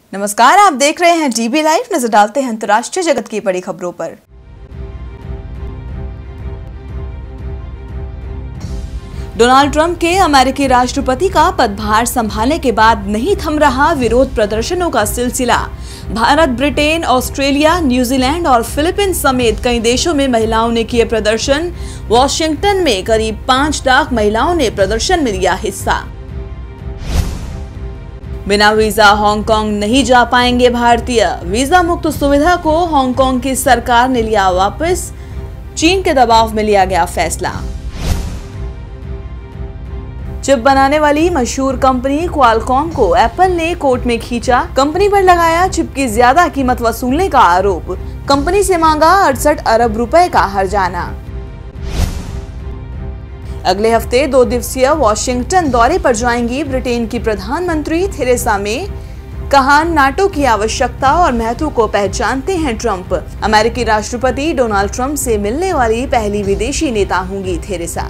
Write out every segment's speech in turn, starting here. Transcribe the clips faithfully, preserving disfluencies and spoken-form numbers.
नमस्कार, आप देख रहे हैं डीबी लाइव। नजर डालते हैं अंतर्राष्ट्रीय जगत की बड़ी खबरों पर। डोनाल्ड ट्रंप के अमेरिकी राष्ट्रपति का पदभार संभालने के बाद नहीं थम रहा विरोध प्रदर्शनों का सिलसिला। भारत, ब्रिटेन, ऑस्ट्रेलिया, न्यूजीलैंड और फिलीपींस समेत कई देशों में महिलाओं ने किए प्रदर्शन। वॉशिंगटन में करीब पांच लाख महिलाओं ने प्रदर्शन में लिया हिस्सा। बिना वीजा हांगकांग नहीं जा पाएंगे भारतीय। वीजा मुक्त सुविधा को हांगकांग की सरकार ने लिया वापस। चीन के दबाव में लिया गया फैसला। चिप बनाने वाली मशहूर कंपनी क्वालकॉम को एप्पल ने कोर्ट में खींचा। कंपनी पर लगाया चिप की ज्यादा कीमत वसूलने का आरोप। कंपनी से मांगा अड़सठ अरब रुपए का हर्जाना। अगले हफ्ते दो दिवसीय वॉशिंगटन दौरे पर जाएंगी ब्रिटेन की प्रधानमंत्री थेरेसा मे। कहा, नाटो की आवश्यकता और महत्व को पहचानते हैं ट्रंप। अमेरिकी राष्ट्रपति डोनाल्ड ट्रंप से मिलने वाली पहली विदेशी नेता होंगी थेरेसा।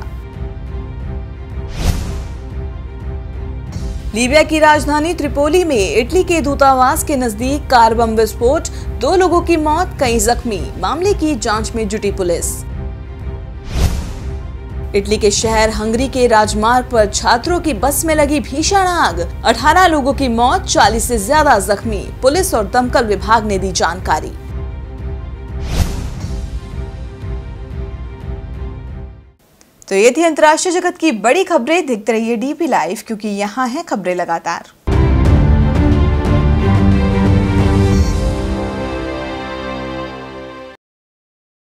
लीबिया की राजधानी त्रिपोली में इटली के दूतावास के नजदीक कार बम विस्फोट, दो लोगों की मौत, कई जख्मी। मामले की जांच में जुटी पुलिस। इटली के शहर हंगरी के राजमार्ग पर छात्रों की बस में लगी भीषण आग, अठारह लोगों की मौत, चालीस से ज्यादा जख्मी। पुलिस और दमकल विभाग ने दी जानकारी। तो ये थी अंतर्राष्ट्रीय जगत की बड़ी खबरें। देखते रहिए डीबी लाइव, क्योंकि यहाँ है खबरें लगातार।